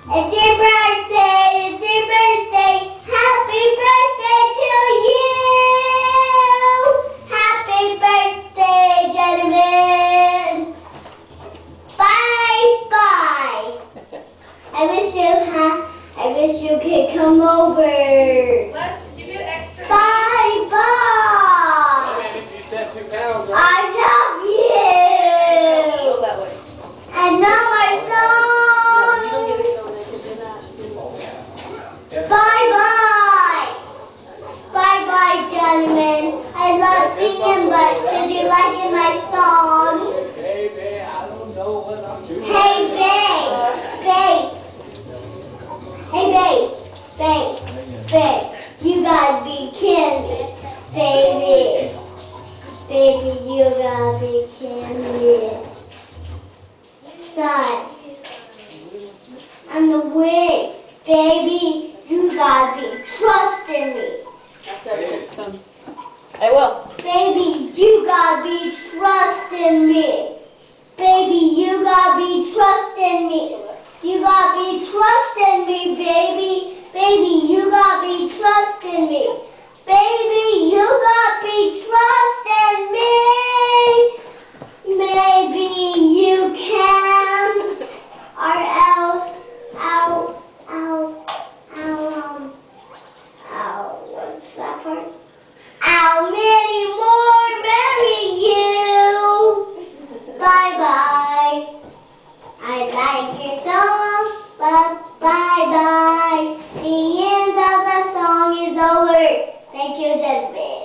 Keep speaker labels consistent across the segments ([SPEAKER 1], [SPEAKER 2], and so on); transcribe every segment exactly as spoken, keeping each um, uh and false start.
[SPEAKER 1] It's your birthday, it's your birthday. Happy birthday to you. Happy birthday, gentlemen. Bye bye. I wish you ha I wish you could come over.
[SPEAKER 2] Les, did you get extra?
[SPEAKER 1] Bye bye.
[SPEAKER 3] Hey, man, if you said two pounds, right?
[SPEAKER 1] I love you.
[SPEAKER 2] Go that way.
[SPEAKER 1] And now my song.
[SPEAKER 2] You don't get it going. They can do that.
[SPEAKER 1] Bye bye. Bye bye, gentlemen. I love singing, but did you like it, my songs?
[SPEAKER 3] Hey, man, I don't know what I'm doing.
[SPEAKER 1] Hey, babe. Babe. Hey, babe. Babe. Babe. You gotta be kidding me. Baby. Baby, you gotta be kidding me. Son. I'm the way. Baby, you gotta be trusting me.
[SPEAKER 2] I will.
[SPEAKER 1] Baby, you gotta be trusting me. Baby, you gotta be trusting me. You gotta be trusting me, baby. Baby, you gotta be trusting me. Baby, you gotta be trusting me. Maybe you can, or else, ow, ow, ow, um, ow, what's that part? I'll many more marry you. Bye bye. I like your song, but bye bye. The end of the song is over. Thank you, gentlemen.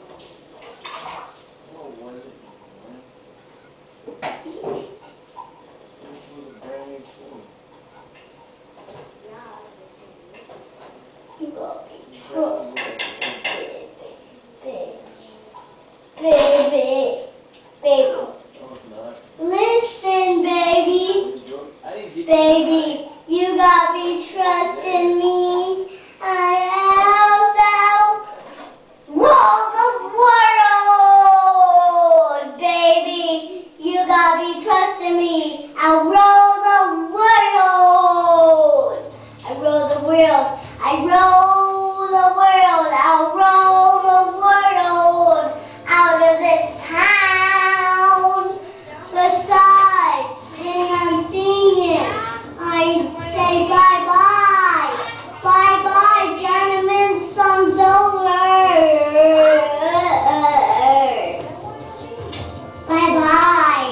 [SPEAKER 1] You will be trusted, baby, baby, baby. Listen, baby, baby, you gotta be trusting me. I also rule the world, baby. You gotta be trusting me. I'll rule the world. I rule the world. I roll the world. I'll roll the world out of this town. Besides, when I'm singing, I say bye bye. Bye bye, gentlemen. Song's over. Bye bye.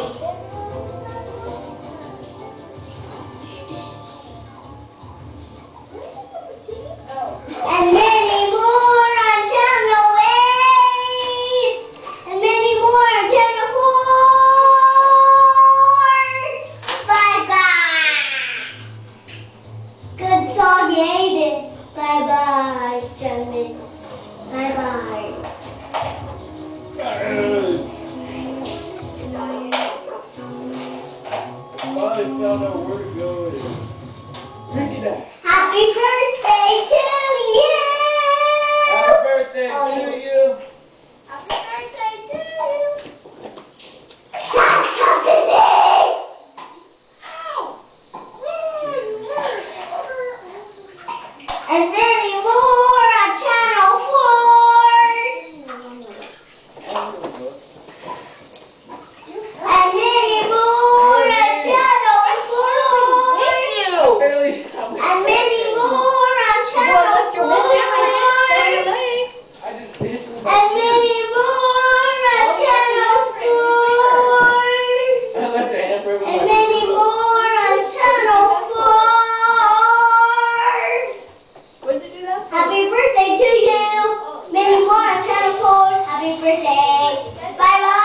[SPEAKER 1] And many more on Channel eight. And many more on Channel four. Bye bye. Good song, Aiden. Bye bye, gentlemen. Bye bye.
[SPEAKER 3] I don't know where to go with it. Bring it back.
[SPEAKER 1] Happy birthday to you.
[SPEAKER 3] Happy birthday
[SPEAKER 1] Oh,
[SPEAKER 3] to
[SPEAKER 1] you-
[SPEAKER 3] you.
[SPEAKER 1] Happy birthday to you. Stop talking to me. And many more on Channel four. And many more on Channel four.
[SPEAKER 3] Barely.
[SPEAKER 1] And many more on Channel
[SPEAKER 2] Well, lift your
[SPEAKER 1] four.
[SPEAKER 2] lips up, man.
[SPEAKER 3] I just hit you with my
[SPEAKER 1] And
[SPEAKER 3] feet.
[SPEAKER 1] many more on Channel four.
[SPEAKER 3] I left the hamper with
[SPEAKER 1] And
[SPEAKER 3] my
[SPEAKER 1] many more on Channel four.
[SPEAKER 2] What'd you do that?
[SPEAKER 1] Happy birthday to you. Many more on Channel four. Happy birthday. Bye bye.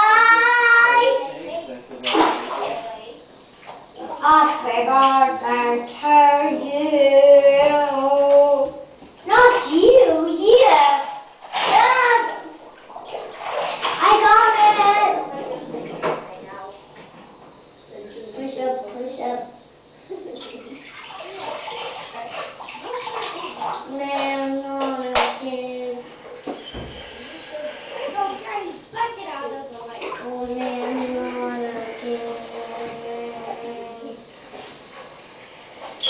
[SPEAKER 1] Happy birthday to you. Not you, you. Ah, I got it. Push up, push up. Man, no, again. Oh, man, no, again.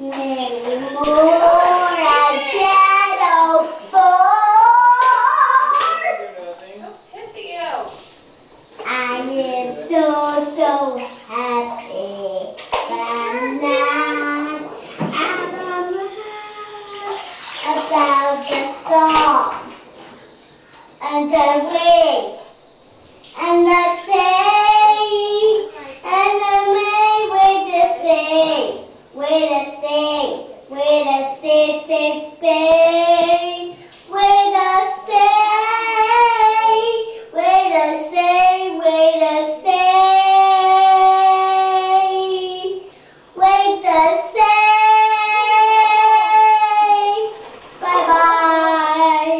[SPEAKER 1] many more at Shadow Fort.
[SPEAKER 2] Oh, kissing you.
[SPEAKER 1] I am so, so happy, but I'm not. I'm about the song and the way and the say and the may wait to say, wait to say, wait to say, say, say, wait to say, wait to say, wait to say, wait to say. Bye bye.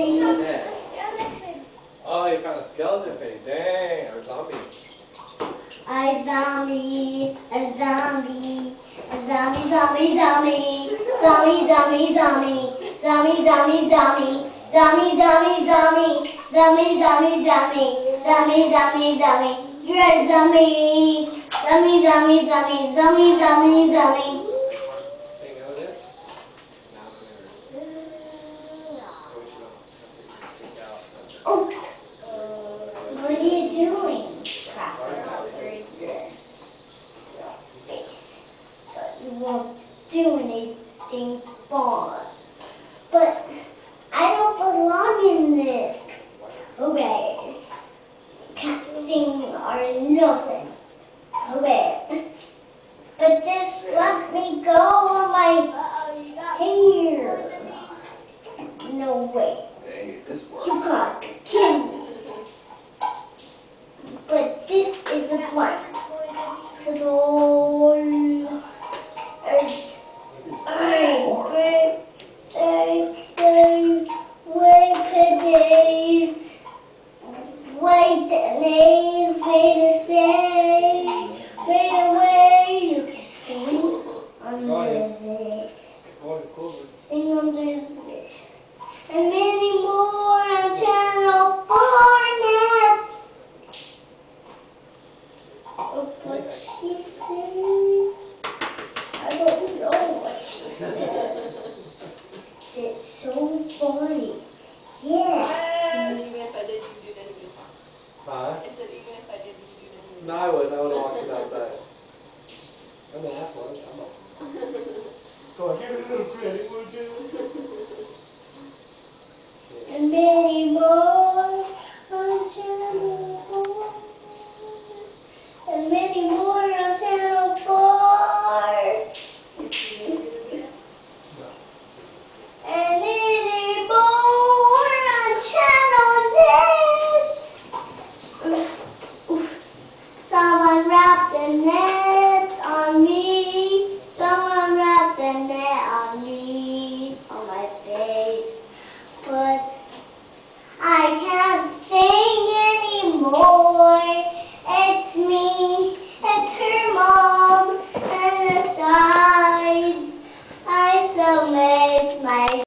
[SPEAKER 3] Oh, you found a skeleton thing. Dang, or a zombie.
[SPEAKER 1] A zombie, a zombie, a zombie, zombie, zombie, zombie, zombie, zombie, zombie, zombie, zombie, zombie, zombie, zombie, zombie, zombie, zombie, zombie, zombie, zombie. You're a zombie, zombie, zombie, zombie, zombie, zombie, zombie.
[SPEAKER 3] Think of this?
[SPEAKER 1] Oh, what are you doing? So you won't do anything fun. But I don't belong in this. Okay. Can't sing or nothing. Okay. But just let me go on my hair. No way.
[SPEAKER 3] Dang it, this
[SPEAKER 1] You gotta kill me. But this is a blank. Control. And I break, say, say, wait for days. Wait days, wait to say. Wait away, you can sing under this. Sing under this. And many more on Channel four Net. Oh, what she said? I don't know what she said. It's so funny. Yeah.
[SPEAKER 2] Even if I did, you do that again.
[SPEAKER 3] Huh?
[SPEAKER 2] I said even if I did, you do that again.
[SPEAKER 3] No, I wouldn't. I would have walked it outside. I'm an asshole. I'm a... Go on, give it a little credit, would you?
[SPEAKER 1] And many more on Channel four. And many more on Channel four. And many more on Channel Net. Someone wrapped a net on me. Someone wrapped a net on me, on my face. But I can't sing anymore. It's